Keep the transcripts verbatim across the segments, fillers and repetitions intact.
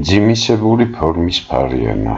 მძიმისებური ფორმის ფარიანა.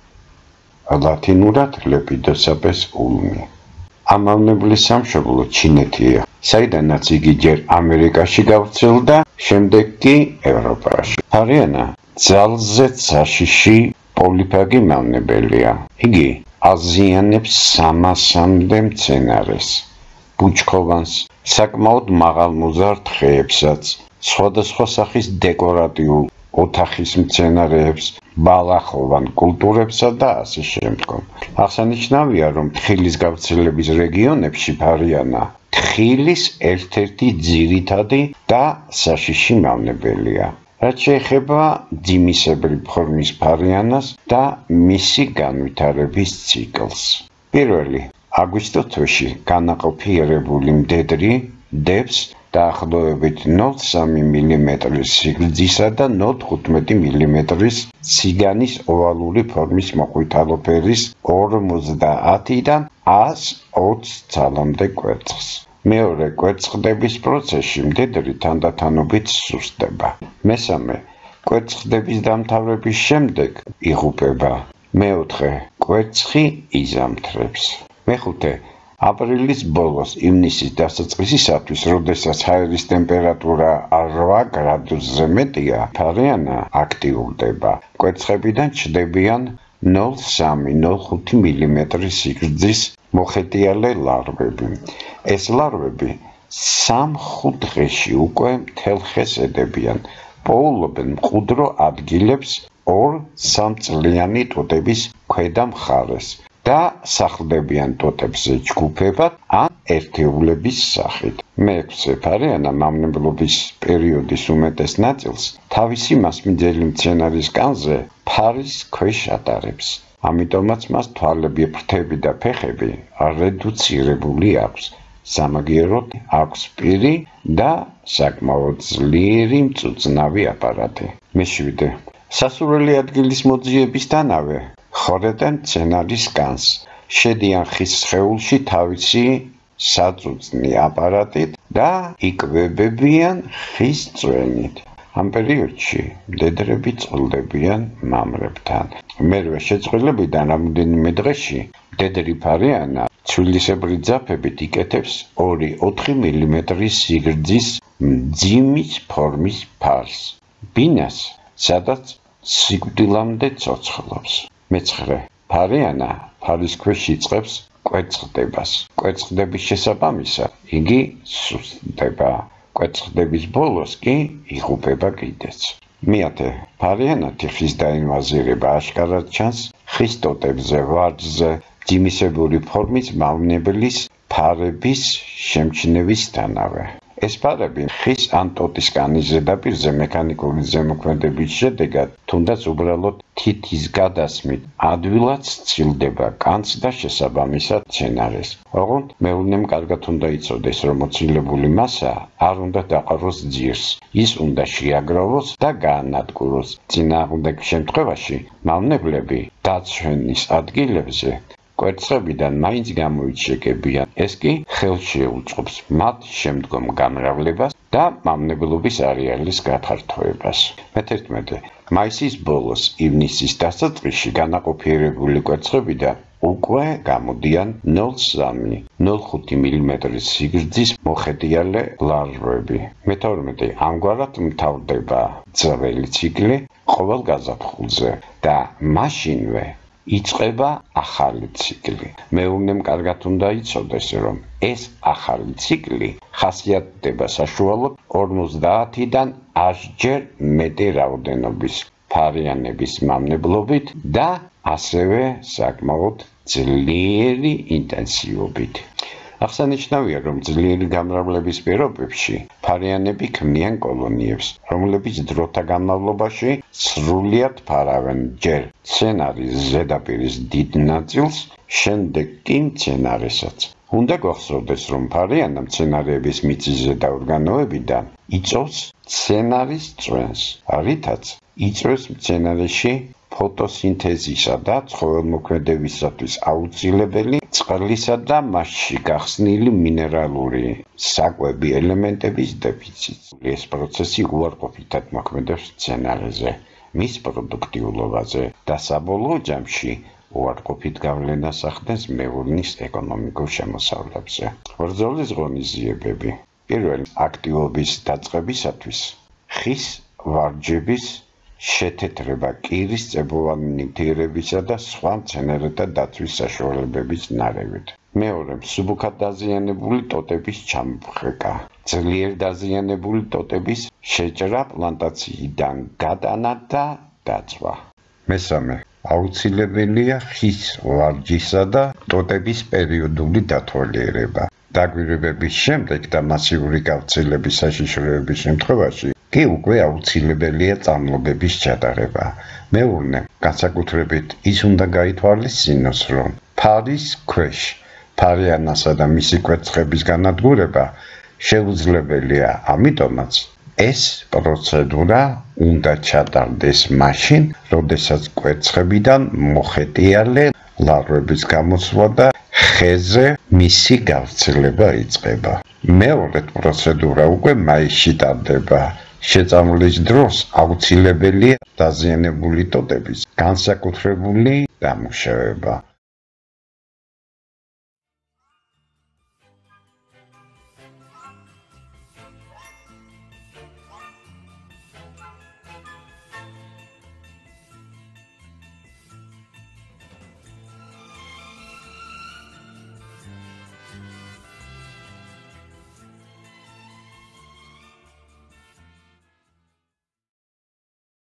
ლათინურად ლეპიდოსაპეს ულმი. ამავნებლის სამშობლო ჩინეთია, საიდანაც იგი ჯერ ამერიკაში გავრცელდა, შემდეგ კი ევროპაში. ფარიანა ძალზედ საშიში პოლიფაგი მავნებელია. იგი აზიანებს სამასამდე მცენარეს, ბუჩქოვანს, საკმაოდ მაღალ მოზარდ ხეებსაც, სხვადასხვა სახის დეკორატიულ ოთახის მცენარეებს, ბალახოვან კულტურებსა და ასე შემდგომ. აღსანიშნავია, რომ თხილის გავრცელების რეგიონებში ფარიანა თხილის ერთ-ერთი ძირითადი და საშიში მავნებელია. რაც შეეხება მძიმისებრი ფორმის ფარიანას და მისი განვითარების ციკლს. პირველი, აგვისტო თვეში განაყოფიერებული მდედრი დებს დაახლოებით ნულ სამი მილიმეტრის სიგრძისა და ნულ თხუთმეტი მილიმეტრის ციგანის ოვალური ფორმის მოყვითალო-ფერის ორმოცდაათიდან ას ოცი ძალამდე კვერცხს. მეორე, კვერცხდების პროცესში მდედრი თანდათანობით სუსტდება. მესამე, კვერცხდების დამთავრების შემდეგ იღუპება. მეოთხე, კვერცხი იზამთრებს. მეხუთე, აპრილის ბოლოს ივნისის დასაწყისისათვის, როდესაც ჰაერის ტემპერატურა რვა გრადუსზე მეტია, ფარიანა აქტიურდება. კვერცხებიდან ჩნდებიან ნულ სამი ნულ ხუთი მილიმეტრის სიგრძის მოხეტიალე ლარვები. ეს ლარვები სამ-ხუთ დღეში უკვე მთელ ხეს ედებიან, პოულობენ მყუდრო ადგილებს ორ-სამწლიანი ტოტების ქვედა მხარეს და სახლდებიან ტოტებზე ჯგუფებად ან ერთეულების სახით. მეექვსე, ფარიანა მავნებლობის პერიოდის უმეტეს ნაწილს თავისი მასმიძელი მცენარის კანზე ფარის ქვეშ ატარებს. ამიტომაც მას თვალები, ფრთები და ფეხები რედუცირებული აქვს. სამაგიეროდ აქვს პირი და საკმაოდ ძლიერი მწუწნავი აპარატი. მეშვიდე, სასურველი ადგილის მოძიებისთანავე ხორედნენ მცენარის კანს, შედიან ხის სხეულში თავისი საწუწნი აპარატით და იკვებებიან ხის წვენით. ამ პერიოდში მდედრები წყვილდებიან მამრებთან. მერვე, შეწყვილებიდან რამდენიმე დღეში მდედრი ფარიანა ცვილისებრი ძაფებით იკეთებს ორი-ოთხი მილიმეტრის სიგრძის მძიმის ფორმის ფარს, ბინას, სადაც სიკვდილამდე ცოცხლობს. მეცხრე, ფარიანა ფარის ქვეშ იწყებს კვერცხდებას. კვერცხდების შესაბამისად იგი სუსტდება. კვერცხდების ბოლოს კი იღუპება კიდეც. მეათე, ფარიანა თიხის დაინვაზირება აშკარად ჩანს ხის ტოტებზე, ვარჯზე, მძიმისებური ფორმის მავნებლის ფარების შემჩნევისთანავე. ეს ფარები ხის ან ტოტის კანის ზედაპირზე მექანიკური ზემოქმედების შედეგად, თუნდაც უბრალოდ თითის გადასმით ადვილად სცილდება კანს და შესაბამისად მცენარეს. ოღონდ მეურნემ კარგად უნდა იცოდეს, რომ მოცილებული მასა არ უნდა დაყაროს ძირს, ის უნდა შეაგროვოს და გაანადგუროს. წინააღმდეგ შემთხვევაში მავნებლები დაცვენის ადგილებზე კვერცხებიდან მაინც გამოიჩეკებიან. ეს კი ხელს შეუწყობს მათ შემდგომ გამრავლებას და მავნებლობის არეალის გათართოებას. მეთერთმეტე, მაისის ბოლოს, ივნისის დასაწყისში განაყოფიერებული კვერცხებიდან უკვე გამოდიან ნულ სამი ნულ ხუთი მილიმეტრის სიგრძის მოხეტიალე ლარვები. მეთორმეტე, ამგვარად მთავრდება ძველი ციკლი ყოველ გაზაფხულზე და მაშინვე იწყება ახალი ციკლი. მეურნემ კარგად უნდა იცოდეს, რომ ეს ახალი ციკლი ხასიათდება საშუალოდ ორმოცდაათიდან ასჯერ მეტი რაოდენობის ფარიანების მავნებლობით და ასევე საკმაოდ ძლიერი ინტენსივობით. აღსანიშნავია, რომ ძლიერი გამრავლების პირობებში ფარიანები ქმნიან კოლონიებს, რომლებიც დროთა განმავლობაში სრულიად ფარავენ ჯერ მცენარის ზედაპირის დიდ ნაწილს, შემდეგ კი მცენარესაც. უნდა გახსოვდეს, რომ ფარიანა მცენარეების მიწისზე და ორგანოებიდან იწვევს მცენარის წვენს, რითაც იწვევს მცენარეში ფოტოსინთეზისა და ცხოველმოქმედებისათვის აუცილებელი წყლისა და მასში გახსნილი მინერალური საკვები ელემენტების დეფიციტს. ეს პროცესი უარყოფითად მოქმედებს მცენარეზე. მის პროდუქტიულობაზე და საბოლოო ჯამში უარყოფით გავლენას ახდენს მეურნეობის ეკონომიკურ შემოსავლებზე. ბრძოლის ღონისძიებები პირველი აქტივობის დაწყებისათვის ხის ვარჯების შეთეთრება კირის წებოვანი ნივთიერებისა და სხვა მცენარეთა დაცვის საშუალებების ნარევით. მეორე მსუბუქად დაზიანებული ტოტების ჩამოყრება. ძლიერ დაზიანებული ტოტების შეჭრა პლანტაციიდან გადანა და დაცვა. მესამე აუცილებელია ხის ვარჯისა და ტოტების პერიოდული დათვალიერება. დაგვირებების შემდეგ და მასიური გავრცელების საშიშროების შემთხვევაში კი უკვე აუცილებელია წამლობების ჩატარება. მეურნე, განსაკუთრებით ის უნდა გაითვალისწინოს, რომ ფარის ქვეშ ფარიანასა და მისი კვერცხების განადგურება შეუძლებელია, ამიტომაც ეს პროცედურა უნდა ჩატარდეს მაშინ, როდესაც კვერცხებიდან მოხეტიალე ლარვების გამოსვლა და ხეზე მისი გავრცელება იწყება. მეორე პროცედურა უკვე მაისში ტარდება. შეწამვლის დროს აუცილებელია დაზიანებული ტოტების განსაკუთრებული დამუშავება.